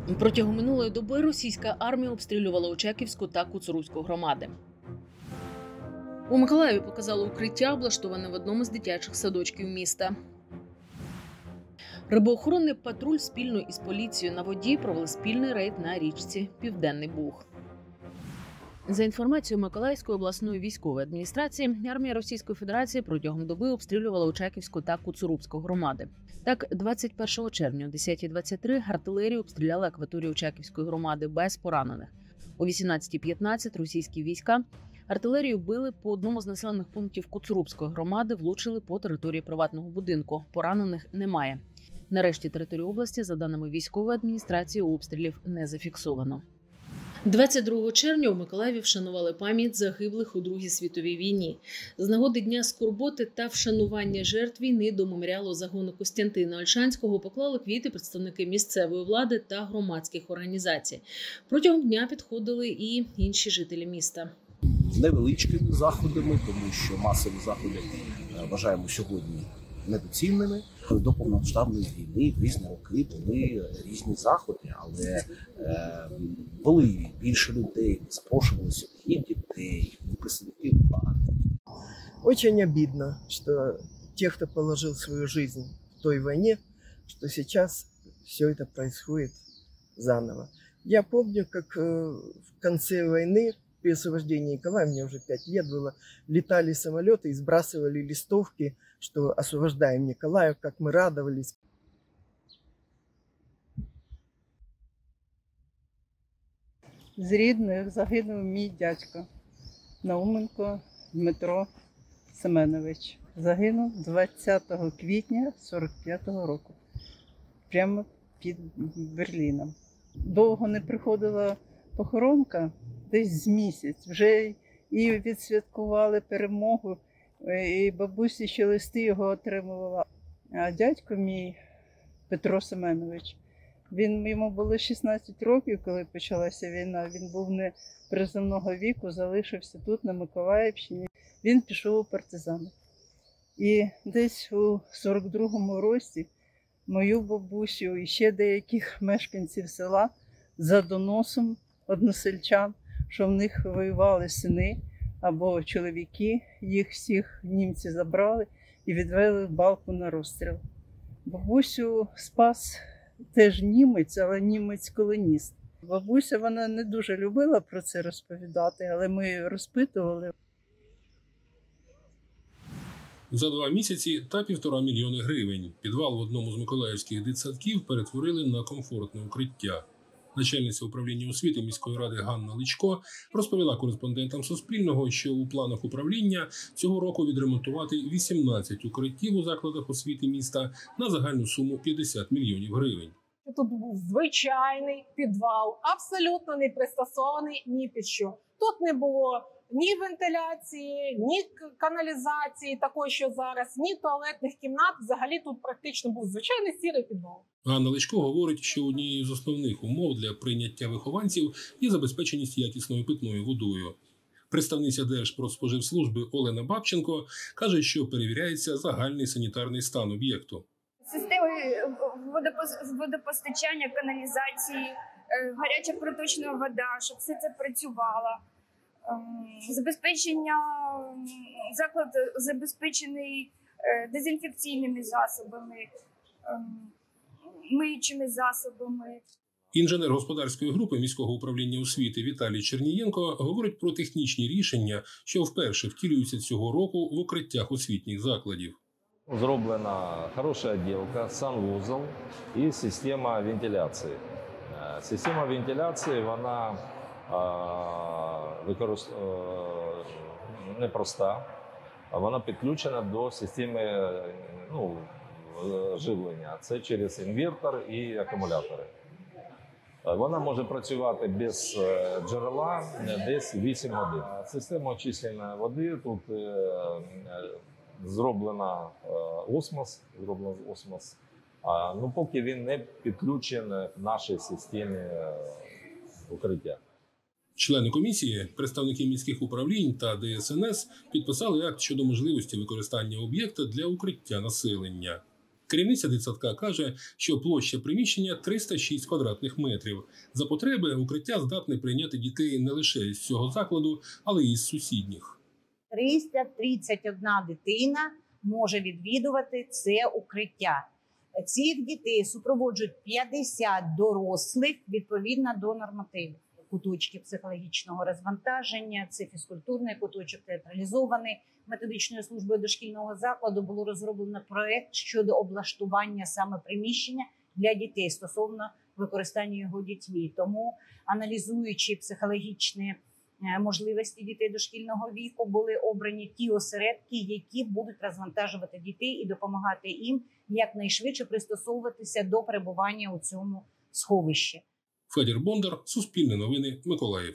Протягом минулої доби російська армія обстрілювала Очаківську та Куцурубську громади. У Миколаєві показали укриття, облаштоване в одному з дитячих садочків міста. Рибоохоронний патруль спільно із поліцією на воді провели спільний рейд на річці Південний Буг. За інформацією Миколаївської обласної військової адміністрації, армія Російської Федерації протягом доби обстрілювала Очаківську та Куцурубську громади. Так, 21 червня о 10:23 артилерія обстріляла акваторію Очаківської громади без поранених. О 18:15 російські війська артилерію били по одному з населених пунктів Куцурубської громади, влучили по території приватного будинку. Поранених немає. Нарешті території області, за даними військової адміністрації, обстрілів не зафіксовано. 22 червня у Миколаєві вшанували пам'ять загиблих у Другій світовій війні. З нагоди Дня скорботи та вшанування жертв війни до меморіалу загону Костянтина Ольшанського поклали квіти представники місцевої влади та громадських організацій. Протягом дня підходили і інші жителі міста. Невеличкими заходами, тому що масові заходи вважаємо сьогодні недоцільними. До повномасштабної війни в різні роки були різні заходи, але були більше людей, запрошувалися і дітей, і представників влади. Очень обидно, что те, кто положил свою жизнь в той войне, что сейчас все это происходит заново. Я помню, как в конце войны, при освобождении Николая, мне уже 5 лет было, летали самолеты и сбрасывали листовки, что освобождаем Николаев, как мы радовались. З рідних загинув мій дядько Науменко Дмитро Семенович. Загинув 20 квітня 45-го року, прямо під Берліном. Довго не приходила похоронка, десь з місяць. Вже і відсвяткували перемогу, і бабусі ще листи його отримувала. А дядько мій, Петро Семенович, йому було 16 років, коли почалася війна. Він був не призовного віку, залишився тут, на Миколаївщині. Він пішов у партизани. І десь у 42-му році мою бабусю і ще деяких мешканців села за доносом односельчан, що в них воювали сини або чоловіки, їх всіх німці забрали і відвели в балку на розстріл. Бабусю спас теж німець, але німець-колоніст. Бабуся, вона не дуже любила про це розповідати, але ми розпитували. За 2 місяці та 1,5 мільйони гривень підвал в одному з миколаївських дитсадків перетворили на комфортне укриття. Начальниця управління освіти міської ради Ганна Личко розповіла кореспондентам Суспільного, що у планах управління цього року відремонтувати 18 укриттів у закладах освіти міста на загальну суму 50 мільйонів гривень. Тут був звичайний підвал, абсолютно не пристосований ні під що. Тут не було ні вентиляції, ні каналізації, такої, що зараз, ні туалетних кімнат. Взагалі тут практично був звичайний сірий підвал. Ганна Личко говорить, що однією з основних умов для прийняття вихованців є забезпеченість якісною питною водою. Представниця Держпродспоживслужби Олена Бабченко каже, що перевіряється загальний санітарний стан об'єкту. Системи водопостачання, каналізації, гаряча проточна вода, щоб все це працювало. Забезпечення, заклад забезпечений дезінфекційними засобами, миючими засобами. Інженер господарської групи міського управління освіти Віталій Чернієнко говорить про технічні рішення, що вперше втілюються цього року в укриттях освітніх закладів. Зроблена хороша відділка, санвузол і система вентиляції. Система вентиляції, вона непроста, вона підключена до системи живлення. Це через інвертор і акумулятори. Вона може працювати без джерела десь 8 годин. Система очищення води, тут зроблена осмос, поки він не підключений в нашій системі укриття. Члени комісії, представники міських управлінь та ДСНС підписали акт щодо можливості використання об'єкта для укриття населення. Керівниця дитсадка каже, що площа приміщення 306 квадратних метрів. За потреби укриття здатне прийняти дітей не лише з цього закладу, але й з сусідніх. 331 дитина може відвідувати це укриття. Цих дітей супроводжують 50 дорослих відповідно до нормативів. Куточки психологічного розвантаження, це фізкультурний куточок, театралізований. Методичною службою дошкільного закладу було розроблено проєкт щодо облаштування саме приміщення для дітей стосовно використання його дітьми. Тому, аналізуючи психологічні можливості дітей дошкільного віку, були обрані ті осередки, які будуть розвантажувати дітей і допомагати їм якнайшвидше пристосовуватися до перебування у цьому сховищі. Федір Бондар, Суспільне новини, Миколаїв.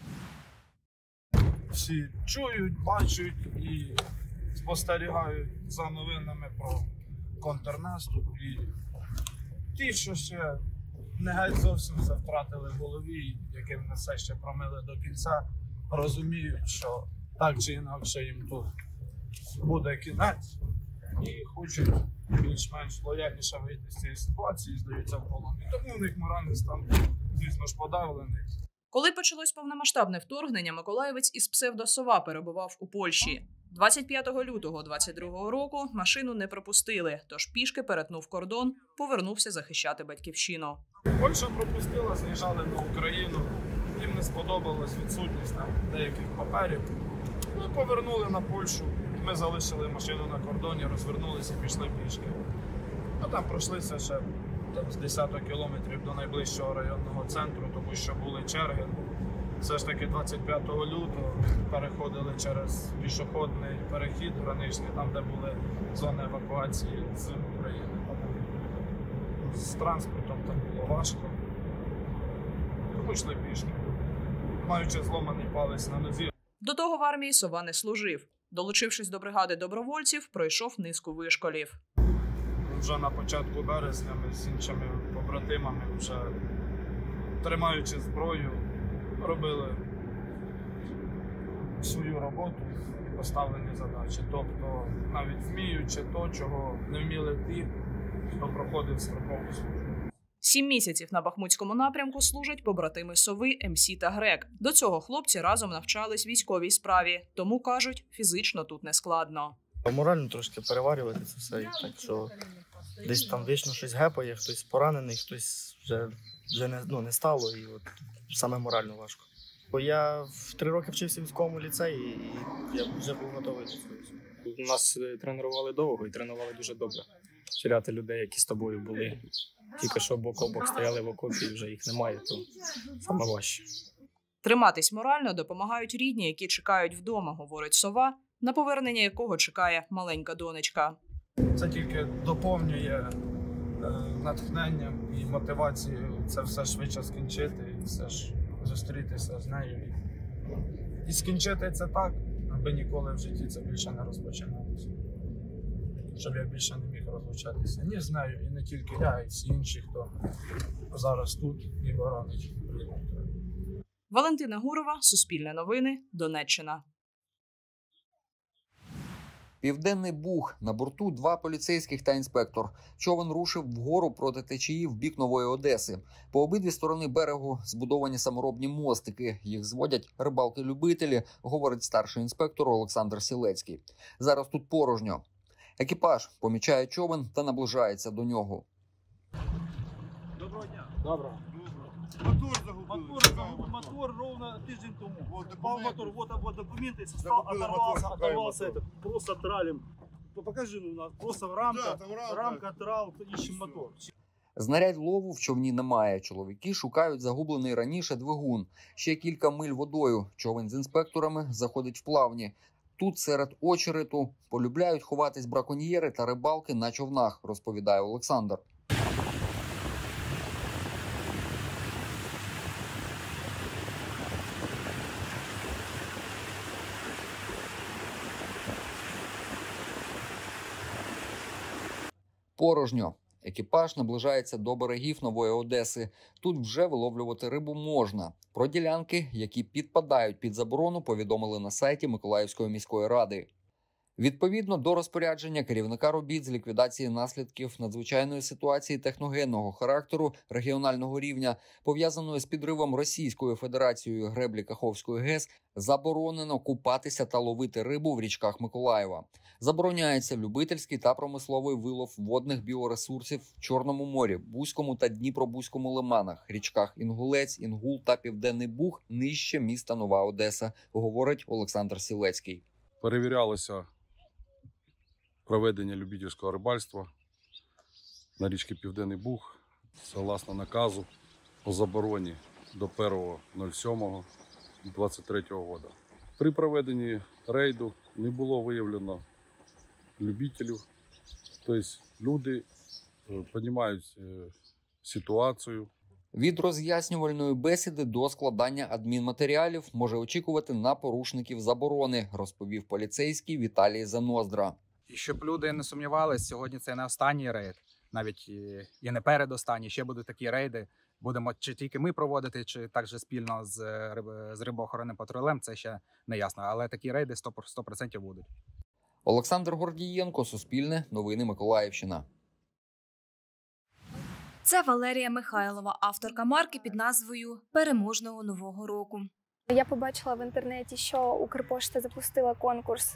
Всі чують, бачать і спостерігають за новинами про контрнаступ. І ті, що ще не геть зовсім все втратили в голові, яким не все ще промили до кінця, розуміють, що так чи інакше їм тут буде кінець. І хочуть більш-менш лояльніше вийти з цієї ситуації, здаються в полон. І тому в них моральний стан, звісно ж, подавлений. Коли почалось повномасштабне вторгнення, миколаївець із псевдо-Сова перебував у Польщі. 25 лютого 22-го року машину не пропустили, тож пішки перетнув кордон, повернувся захищати батьківщину. Польща пропустила, з'їжджали на Україну, їм не сподобалась відсутність там деяких паперів. Ми повернули на Польщу, ми залишили машину на кордоні, розвернулися і пішли пішки. А там пройшлися ще з десяток кілометрів до найближчого районного центру, тому що були черги. Все ж таки 25 лютого переходили через пішохідний перехід граничний, там де були зони евакуації з України. З транспортом там було важко. Тому йшли пішки, маючи зломаний палець на нозі. До того в армії Сова не служив. Долучившись до бригади добровольців, пройшов низку вишколів. Вже на початку березня ми з іншими побратимами, вже тримаючи зброю, робили свою роботу і поставлені задачі. Тобто навіть вміючи то, чого не вміли ті, хто проходив строкову службу. 7 місяців на Бахмутському напрямку служать побратими Сови, МС та Грек. До цього хлопці разом навчались військовій справі, тому, кажуть, фізично тут не складно. Морально трошки переварювати це все, так що десь там вічно щось гепає, хтось поранений, хтось вже не стало, і от саме морально важко. Бо я в 3 роки вчився в військовому ліцеї, і я вже був готовий до цього. Нас тренували довго і тренували дуже добре. Вчеряти людей, які з тобою були, тільки що бок о бок стояли в окопі, і вже їх немає, то саме важче. Триматись морально допомагають рідні, які чекають вдома, говорить Сова, на повернення якого чекає маленька донечка. Це тільки доповнює натхненням і мотивацією це все швидше скінчити, і все ж зустрітися з нею. І скінчити це так, аби ніколи в житті це більше не розпочиналося. Щоб я більше не міг розлучатися ні з нею, і не тільки я, і всі інші, хто зараз тут і боронить. Валентина Гурова, Суспільне новини, Донеччина. Південний Буг. На борту 2 поліцейських та інспектор. Човен рушив вгору проти течії в бік Нової Одеси. По обидві сторони берегу збудовані саморобні мостики. Їх зводять рибалки-любителі, говорить старший інспектор Олександр Сілецький. Зараз тут порожньо. Екіпаж помічає човен та наближається до нього. Доброго дня. Доброго. Мотор ровно тиждень тому. Упал мотор, вот документы, состав, оторвался, это просто тралим. Покажи, у нас просто рамка, трал, ищем мотор. Знарядь лову в човні немає. Чоловіки шукають загублений раніше двигун. Ще кілька миль водою. Човен з інспекторами заходить в плавні. Тут серед очерету полюбляють ховатись браконьєри та рибалки на човнах, розповідає Олександр. Порожньо. Екіпаж наближається до берегів Нової Одеси. Тут вже виловлювати рибу можна. Про ділянки, які підпадають під заборону, повідомили на сайті Миколаївської міської ради. Відповідно до розпорядження керівника робіт з ліквідації наслідків надзвичайної ситуації техногенного характеру регіонального рівня, пов'язаної з підривом Російською Федерацією греблі Каховської ГЕС, заборонено купатися та ловити рибу в річках Миколаєва. Забороняється любительський та промисловий вилов водних біоресурсів в Чорному морі, Бузькому та Дніпро-Бузькому лиманах, річках Інгулець, Інгул та Південний Буг нижче міста Нова Одеса, говорить Олександр Сілецький. Перевірялося проведення любительського рибальства на річці Південний Буг, согласно наказу о забороні до 1.07.23 року. При проведенні рейду не було виявлено любителів, тобто люди розуміють ситуацію. Від роз'яснювальної бесіди до складання адмінматеріалів може очікувати на порушників заборони, розповів поліцейський Віталій Заноздра. І щоб люди не сумнівалися, сьогодні це не останній рейд, навіть і не передостанній, ще будуть такі рейди. Будемо чи тільки ми проводити, чи також спільно з рибоохоронним патрулем, це ще не ясно, але такі рейди 100% будуть. Олександр Гордієнко, Суспільне, Новини Миколаївщина. Це Валерія Михайлова, авторка марки під назвою «Переможного Нового року». Я побачила в інтернеті, що Укрпошта запустила конкурс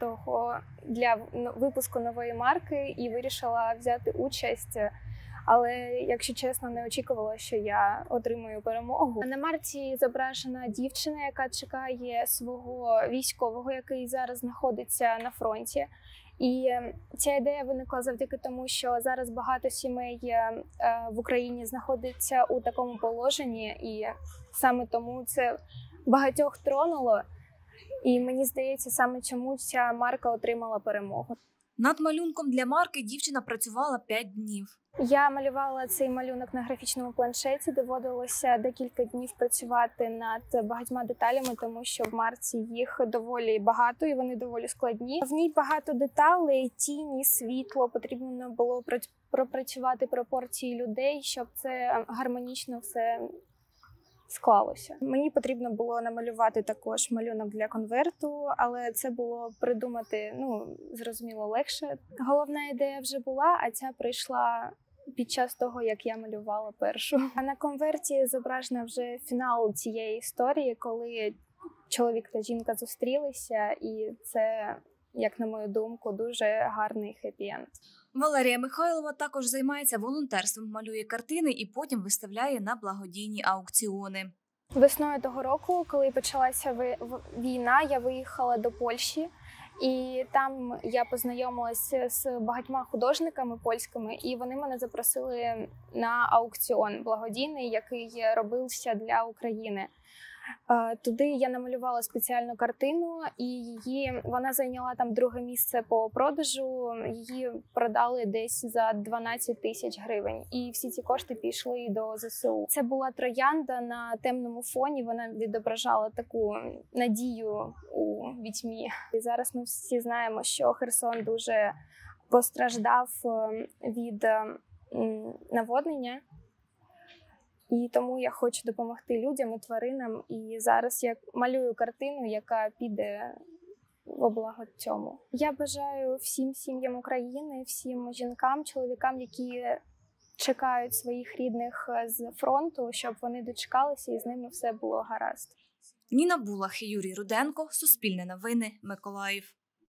для випуску нової марки і вирішила взяти участь. Але, якщо чесно, не очікувала, що я отримую перемогу. На марці зображена дівчина, яка чекає свого військового, який зараз знаходиться на фронті. І ця ідея виникла завдяки тому, що зараз багато сімей в Україні знаходиться у такому положенні, і саме тому це багатьох тронуло. І мені здається, саме чому ця марка отримала перемогу. Над малюнком для марки дівчина працювала 5 днів. Я малювала цей малюнок на графічному планшеті, доводилося декілька днів працювати над багатьма деталями, тому що в марці їх доволі багато і вони доволі складні. В ній багато деталей, тіні, світло, потрібно було пропрацювати пропорції людей, щоб це гармонічно все склалося. Мені потрібно було намалювати також малюнок для конверту, але це було придумати, зрозуміло, легше. Головна ідея вже була, а ця прийшла під час того, як я малювала першу. А на конверті зображено вже фінал цієї історії, коли чоловік та жінка зустрілися, і це, як на мою думку, дуже гарний хеппі-енд. Валерія Михайлова також займається волонтерством, малює картини і потім виставляє на благодійні аукціони. Весною того року, коли почалася війна, я виїхала до Польщі. І там я познайомилася з багатьма художниками польськими, і вони мене запросили на аукціон благодійний, який робився для України. Туди я намалювала спеціальну картину, і вона зайняла там друге місце по продажу. Її продали десь за 12 тисяч гривень. І всі ці кошти пішли до ЗСУ. Це була троянда на темному фоні, вона відображала таку надію у вітьмі. І зараз ми всі знаємо, що Херсон дуже постраждав від наводнення. І тому я хочу допомогти людям і тваринам. І зараз я малюю картину, яка піде во благо цьому. Я бажаю всім сім'ям України, всім жінкам, чоловікам, які чекають своїх рідних з фронту, щоб вони дочекалися і з ними все було гаразд. Ніна Булах, Юрій Руденко, Суспільне новини, Миколаїв.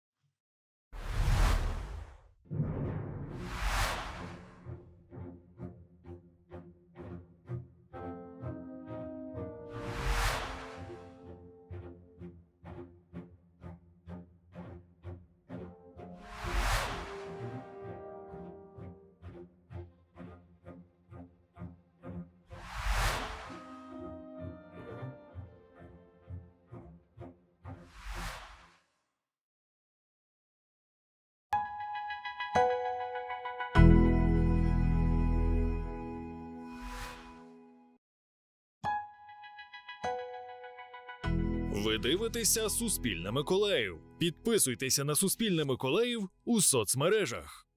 Ви дивитеся Суспільне Миколаїв. Підписуйтеся на Суспільне Миколаїв у соцмережах.